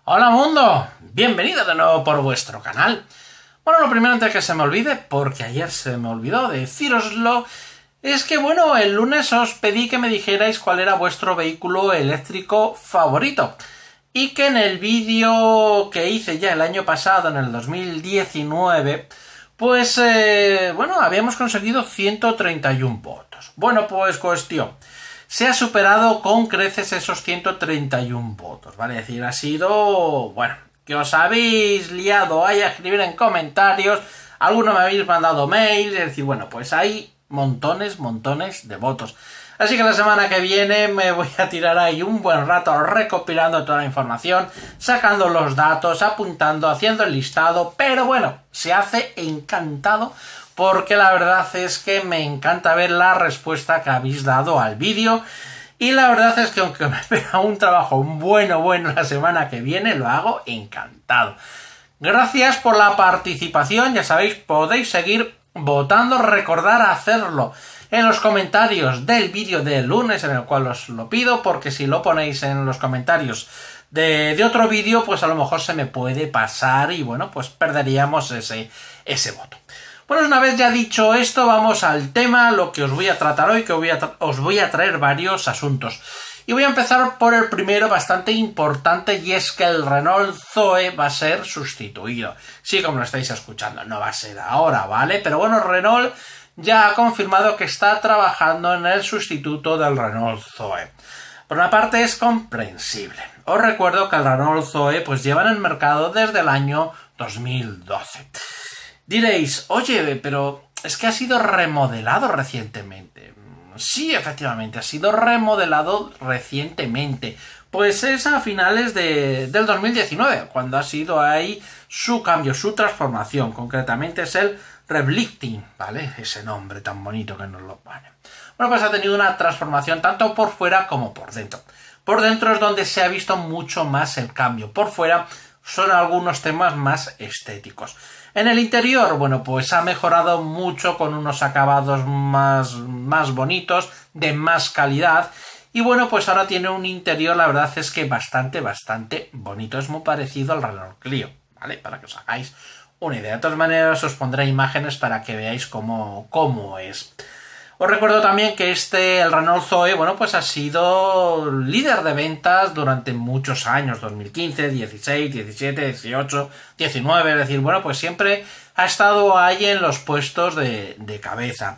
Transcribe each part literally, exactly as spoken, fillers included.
Hola mundo, bienvenido de nuevo por vuestro canal. Bueno, lo primero antes que se me olvide, porque ayer se me olvidó decíroslo, es que bueno, el lunes os pedí que me dijerais cuál era vuestro vehículo eléctrico favorito. Y que en el vídeo que hice ya el año pasado, en el dos mil diecinueve, pues eh, bueno, habíamos conseguido ciento treinta y uno votos. Bueno, pues cuestión. Se ha superado con creces esos ciento treinta y uno votos, ¿vale? Es decir, ha sido, bueno, que os habéis liado ahí a escribir en comentarios, algunos me habéis mandado mails, es decir, bueno, pues hay montones, montones de votos. Así que la semana que viene me voy a tirar ahí un buen rato recopilando toda la información, sacando los datos, apuntando, haciendo el listado, pero bueno, se hace encantado porque la verdad es que me encanta ver la respuesta que habéis dado al vídeo y la verdad es que aunque me espera un trabajo bueno, bueno la semana que viene, lo hago encantado. Gracias por la participación, ya sabéis, podéis seguir votando, recordar hacerlo en los comentarios del vídeo del lunes en el cual os lo pido, porque si lo ponéis en los comentarios de, de otro vídeo, pues a lo mejor se me puede pasar y bueno, pues perderíamos ese, ese voto. Bueno, una vez ya dicho esto, vamos al tema, lo que os voy a tratar hoy, que os voy a, os voy a traer varios asuntos. Y voy a empezar por el primero, bastante importante, y es que el Renault Zoe va a ser sustituido. Sí, como lo estáis escuchando, no va a ser ahora, ¿vale? Pero bueno, Renault ya ha confirmado que está trabajando en el sustituto del Renault Zoe. Por una parte es comprensible. Os recuerdo que el Renault Zoe pues lleva en el mercado desde el año dos mil doce. Diréis, oye, pero es que ha sido remodelado recientemente. Sí, efectivamente, ha sido remodelado recientemente. Pues es a finales de, del dos mil diecinueve, cuando ha sido ahí su cambio, su transformación. Concretamente es el Reblicting, ¿vale? Ese nombre tan bonito que nos lo pone. Bueno, pues ha tenido una transformación tanto por fuera como por dentro. Por dentro es donde se ha visto mucho más el cambio. Por fuera son algunos temas más estéticos. En el interior, bueno, pues ha mejorado mucho con unos acabados más, más bonitos, de más calidad. Y bueno, pues ahora tiene un interior, la verdad es que bastante, bastante bonito. Es muy parecido al Renault Clio, ¿vale? Para que os hagáis una idea. De todas maneras, os pondré imágenes para que veáis cómo, cómo es. Os recuerdo también que este, el Renault Zoe, bueno, pues ha sido líder de ventas durante muchos años, dos mil quince, dieciséis, diecisiete, dieciocho, diecinueve, es decir, bueno, pues siempre ha estado ahí en los puestos de, de cabeza.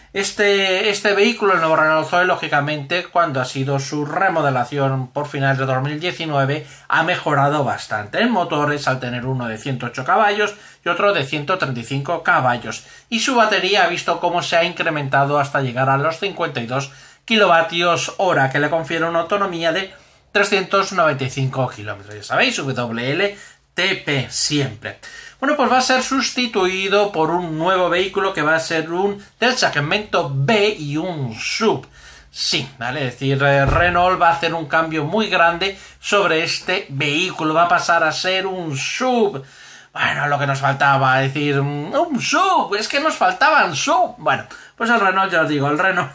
Este, este vehículo, el nuevo Renault Zoe, lógicamente, cuando ha sido su remodelación por finales de dos mil diecinueve, ha mejorado bastante en motores, al tener uno de ciento ocho caballos y otro de ciento treinta y cinco caballos. Y su batería ha visto cómo se ha incrementado hasta llegar a los cincuenta y dos kilovatios hora, que le confiere una autonomía de trescientos noventa y cinco kilómetros. Ya sabéis, W L T P siempre. Bueno, pues va a ser sustituido por un nuevo vehículo que va a ser un del segmento B y un sub. Sí, ¿vale? Es decir, Renault va a hacer un cambio muy grande sobre este vehículo. Va a pasar a ser un sub. Bueno, lo que nos faltaba, es decir, un sub. Es que nos faltaban sub. Bueno, pues el Renault, ya os digo, el Renault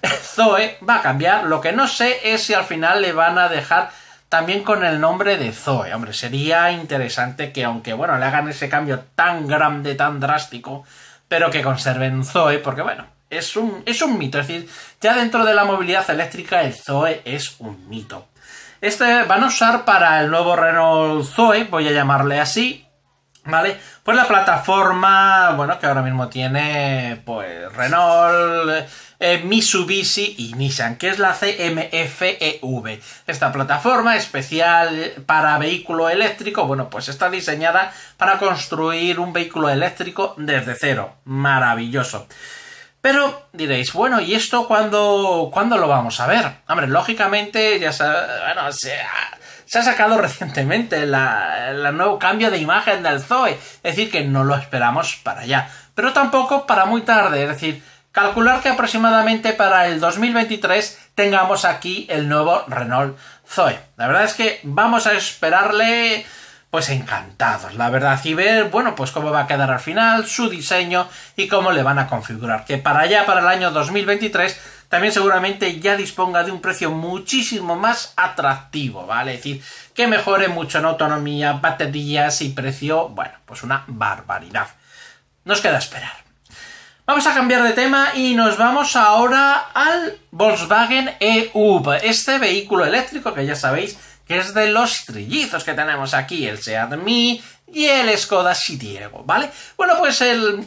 Zoe va a cambiar. Lo que no sé es si al final le van a dejar también con el nombre de Zoe. Hombre, sería interesante que, aunque bueno, le hagan ese cambio tan grande, tan drástico, pero que conserven Zoe, porque bueno, es un, es un mito. Es decir, ya dentro de la movilidad eléctrica el Zoe es un mito. Este van a usar para el nuevo Renault Zoe, voy a llamarle así, ¿vale? Pues la plataforma, bueno, que ahora mismo tiene pues Renault, eh, Mitsubishi y Nissan, que es la C M F E V. Esta plataforma especial para vehículo eléctrico, bueno, pues está diseñada para construir un vehículo eléctrico desde cero. Maravilloso. Pero diréis, bueno, ¿y esto cuándo, cuándo lo vamos a ver? Hombre, lógicamente, ya se, bueno, se ha, se ha sacado recientemente la, la nuevo cambio de imagen del Zoe. Es decir, que no lo esperamos para allá. Pero tampoco para muy tarde. Es decir, calcular que aproximadamente para el dos mil veintitrés tengamos aquí el nuevo Renault Zoe. La verdad es que vamos a esperarle pues encantados, la verdad, y ver, bueno, pues cómo va a quedar al final, su diseño y cómo le van a configurar, que para allá, para el año dos mil veintitrés, también seguramente ya disponga de un precio muchísimo más atractivo, ¿vale? Es decir, que mejore mucho en autonomía, baterías y precio, bueno, pues una barbaridad. Nos queda esperar. Vamos a cambiar de tema y nos vamos ahora al Volkswagen E U P, este vehículo eléctrico que ya sabéis que es de los trillizos que tenemos aquí, el Seat Mii y el Skoda Citiego, ¿vale? Bueno, pues el,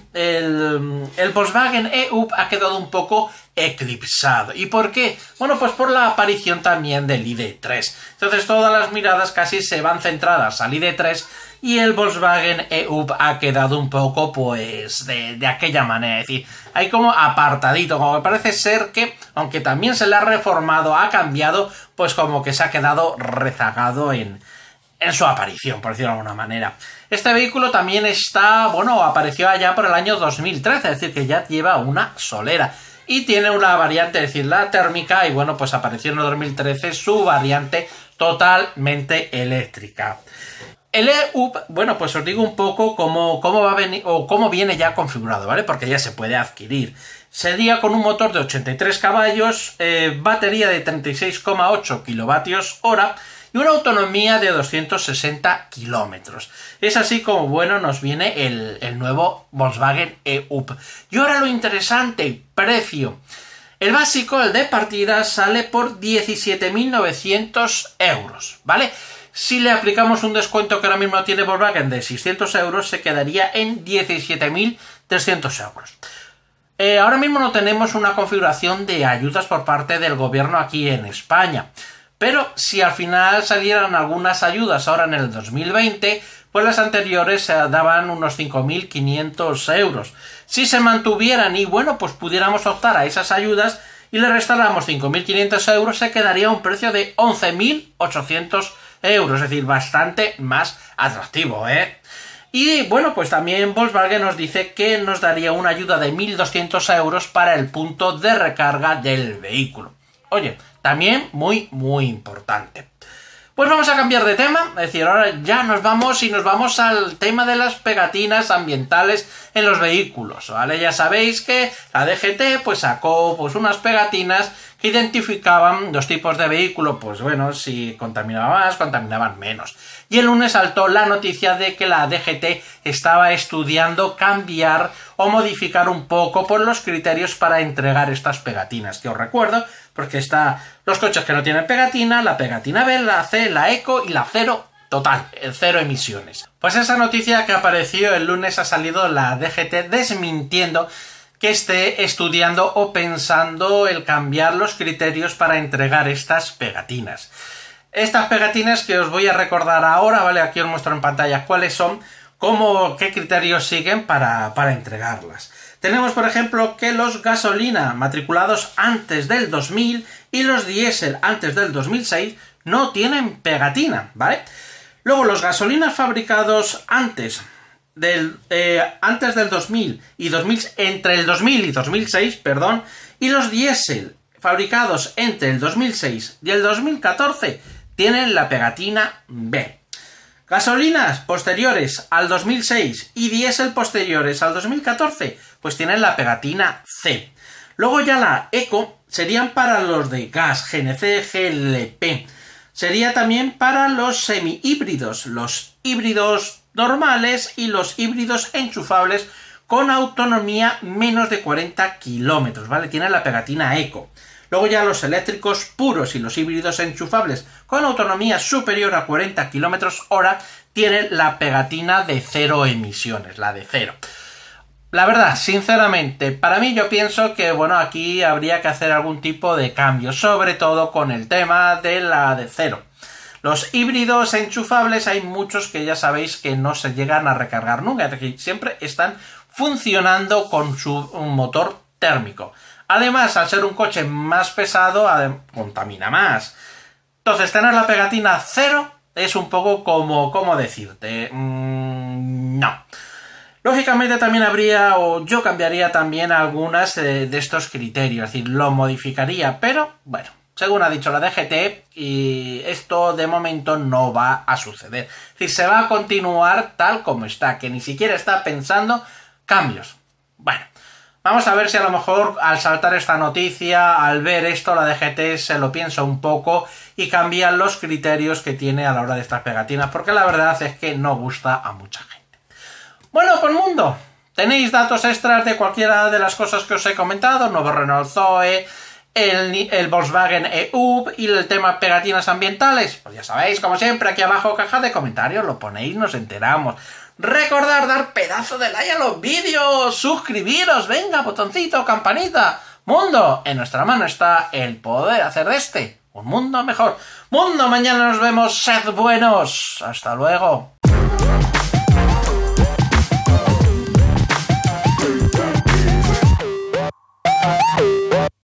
el, el Volkswagen E U P ha quedado un poco eclipsado. ¿Y por qué? Bueno, pues por la aparición también del I D tres. Entonces todas las miradas casi se van centradas al I D tres y el Volkswagen E U P ha quedado un poco, pues, de, de aquella manera. Es decir, hay como apartadito, como que parece ser que, aunque también se le ha reformado, ha cambiado, pues como que se ha quedado rezagado en, en su aparición, por decirlo de alguna manera. Este vehículo también está, bueno, apareció allá por el año dos mil trece, es decir, que ya lleva una solera. Y tiene una variante, es decir, la térmica, y bueno, pues apareció en el dos mil trece su variante totalmente eléctrica. El E U P, bueno, pues os digo un poco cómo, cómo va a venir, o cómo viene ya configurado, ¿vale? Porque ya se puede adquirir. Sería con un motor de ochenta y tres caballos, eh, batería de treinta y seis coma ocho kilovatios hora y una autonomía de doscientos sesenta kilómetros. Es así como, bueno, nos viene el, el nuevo Volkswagen E U P. Y ahora lo interesante, precio. El básico, el de partida, sale por diecisiete mil novecientos euros, ¿vale? Si le aplicamos un descuento que ahora mismo tiene Volkswagen de seiscientos euros, se quedaría en diecisiete mil trescientos euros. Eh, ahora mismo no tenemos una configuración de ayudas por parte del gobierno aquí en España. Pero si al final salieran algunas ayudas ahora en el dos mil veinte, pues las anteriores se daban unos cinco mil quinientos euros. Si se mantuvieran y bueno, pues pudiéramos optar a esas ayudas y le restáramos cinco mil quinientos euros, se quedaría un precio de once mil ochocientos euros, es decir, bastante más atractivo, ¿eh? Y bueno, pues también Volkswagen nos dice que nos daría una ayuda de mil doscientos euros para el punto de recarga del vehículo. Oye, también muy, muy importante. Pues vamos a cambiar de tema, es decir, ahora ya nos vamos y nos vamos al tema de las pegatinas ambientales en los vehículos, ¿vale? Ya sabéis que la D G T pues sacó pues unas pegatinas que identificaban dos tipos de vehículo, pues bueno, si contaminaban más, contaminaban menos. Y el lunes saltó la noticia de que la D G T estaba estudiando cambiar o modificar un poco por los criterios para entregar estas pegatinas, que os recuerdo, porque está los coches que no tienen pegatina, la pegatina B, la C, la Eco y la cero total, el cero emisiones. Pues esa noticia que apareció el lunes ha salido la D G T desmintiendo que esté estudiando o pensando el cambiar los criterios para entregar estas pegatinas. Estas pegatinas que os voy a recordar ahora, ¿vale? Aquí os muestro en pantalla cuáles son, cómo, qué criterios siguen para, para entregarlas. Tenemos, por ejemplo, que los gasolina matriculados antes del dos mil y los diésel antes del dos mil seis no tienen pegatina, ¿vale? Luego, los gasolinas fabricados antes del, eh, antes del dos mil y dos mil, entre el dos mil y dos mil seis, perdón, y los diésel fabricados entre el dos mil seis y el dos mil catorce tienen la pegatina B. Gasolinas posteriores al dos mil seis y diésel posteriores al dos mil catorce, pues tienen la pegatina C. Luego ya la Eco serían para los de gas, G N C, G L P. Sería también para los semi-híbridos, los híbridos normales y los híbridos enchufables con autonomía menos de cuarenta kilómetros, ¿vale? Tienen la pegatina Eco. Luego ya los eléctricos puros y los híbridos enchufables con autonomía superior a cuarenta kilómetros hora tienen la pegatina de cero emisiones, la de cero. La verdad, sinceramente, para mí yo pienso que, bueno, aquí habría que hacer algún tipo de cambio, sobre todo con el tema de la de cero. Los híbridos enchufables hay muchos que ya sabéis que no se llegan a recargar nunca, es decir, siempre están funcionando con su motor térmico. Además, al ser un coche más pesado, contamina más. Entonces, tener la pegatina cero es un poco como, ¿cómo decirte? Mm, no. Lógicamente también habría, o yo cambiaría también algunas de, de estos criterios, es decir, lo modificaría, pero bueno, según ha dicho la D G T, y esto de momento no va a suceder. Es decir, se va a continuar tal como está, que ni siquiera está pensando cambios. Bueno. Vamos a ver si a lo mejor al saltar esta noticia, al ver esto, la D G T se lo piensa un poco y cambian los criterios que tiene a la hora de estas pegatinas, porque la verdad es que no gusta a mucha gente. Bueno, pues mundo, tenéis datos extras de cualquiera de las cosas que os he comentado, nuevo Renault Zoe, el, el Volkswagen E U y el tema pegatinas ambientales. Pues ya sabéis, como siempre, aquí abajo caja de comentarios, lo ponéis, nos enteramos. Recordad dar pedazo de like a los vídeos, suscribiros, venga, botoncito, campanita. Mundo, en nuestra mano está el poder hacer de este un mundo mejor. Mundo, mañana nos vemos, sed buenos. Hasta luego.